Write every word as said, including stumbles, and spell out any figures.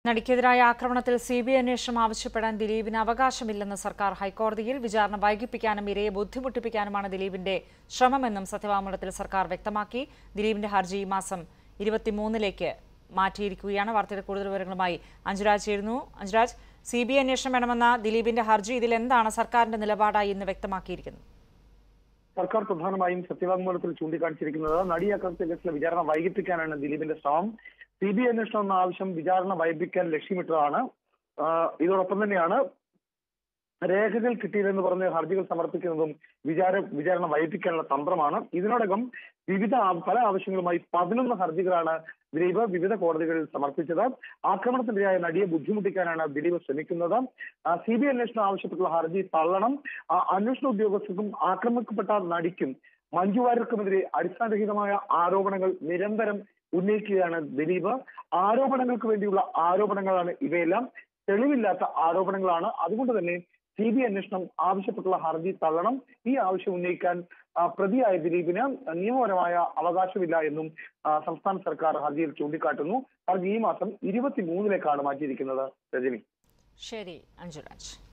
നടിക്കെതിരായ ആക്രമണത്തിൽ C B I അന്വേഷണം ആവശ്യപ്പെടാൻ ദിലീപിന് അവകാശമില്ലെന്ന് സർക്കാർ ഹൈക്കോടതിയിൽ വിചാരണ വൈകിപ്പിക്കാനും ഇരയെ ബുദ്ധിമുട്ടിപ്പിക്കാനുമാണ് ദിലീപിന്റെ ശ്രമമെന്നും സത്യവാങ്മൂലത്തിൽ സർക്കാർ വ്യക്തമാക്കി. ദിലീപിന്റെ ഹർജി ഈ മാസം ഇരുപത്തിമൂന്നിലേക്ക് മാറ്റിയിരിക്കുകയാണ്. വാർത്തയുടെ കൂടുതൽ വിവരങ്ങളുമായി അഞ്ജുരാജ് ചേരുന്നു. അഞ്ജുരാജ്, സി ബി ഐ അന്വേഷണം വേണമെന്ന ദിലീപിന്റെ ഹർജി ഇതിൽ എന്താണ് സർക്കാരിന്റെ നിലപാടായി ഇന്ന് വ്യക്തമാക്കിയിരിക്കുന്നത്? സർക്കാർ പ്രധാനമായും സത്യവാങ്മൂലത്തിൽ ചൂണ്ടിക്കാണിച്ചിരിക്കുന്നത് നടിയാക്രമണ കേസിലെ വിചാരണ വൈകിപ്പിക്കാനാണ് ദിലീപിന്റെ ശ്രമം. സി ബി ഐ അന്വേഷണം എന്ന ആവശ്യം വിചാരണ വൈകിപ്പിക്കാൻ ലക്ഷ്യമിട്ടതാണ്. ഇതോടൊപ്പം തന്നെയാണ് രേഖകൾ കിട്ടിയില്ലെന്ന് പറഞ്ഞ് ഹർജികൾ സമർപ്പിക്കുന്നതും വിചാര വിചാരണ വൈകിപ്പിക്കാനുള്ള തന്ത്രമാണ്. ഇതിനോടകം വിവിധ പല ആവശ്യങ്ങളുമായി പതിനൊന്ന് ഹർജികളാണ് ദിലീപ് വിവിധ കോടതികളിൽ സമർപ്പിച്ചത്. ആക്രമണത്തിനിരയായ നടിയെ ബുദ്ധിമുട്ടിക്കാനാണ് ദിലീപ് ശ്രമിക്കുന്നത്. സി ബി ഐ അന്വേഷണം ആവശ്യപ്പെട്ടുള്ള ഹർജി തള്ളണം. അന്വേഷണ ഉദ്യോഗസ്ഥർക്കും ആക്രമിക്കപ്പെട്ട നടിക്കും മഞ്ജു വാര്യർക്കുമെതിരെ അടിസ്ഥാനരഹിതമായ ആരോപണങ്ങൾ നിരന്തരം ഉന്നയിക്കുകയാണ് ദിലീപ്. ആരോപണങ്ങൾക്ക് വേണ്ടിയുള്ള ആരോപണങ്ങളാണ് ഇവയെല്ലാം, തെളിവില്ലാത്ത ആരോപണങ്ങളാണ്. അതുകൊണ്ട് തന്നെ സി ബി ഐ അന്വേഷണം ആവശ്യപ്പെട്ടുള്ള ഹർജി തള്ളണം. ഈ ആവശ്യം ഉന്നയിക്കാൻ പ്രതിയായ ദിലീപിന് നിയമപരമായ അവകാശമില്ല എന്നും സംസ്ഥാന സർക്കാർ ഹർജിയിൽ ചൂണ്ടിക്കാട്ടുന്നു. ഹർജി ഈ മാസം ഇരുപത്തിമൂന്നിലേക്കാണ് മാറ്റിയിരിക്കുന്നത്. രജനി. ശരി അഞ്ജുരാജ്.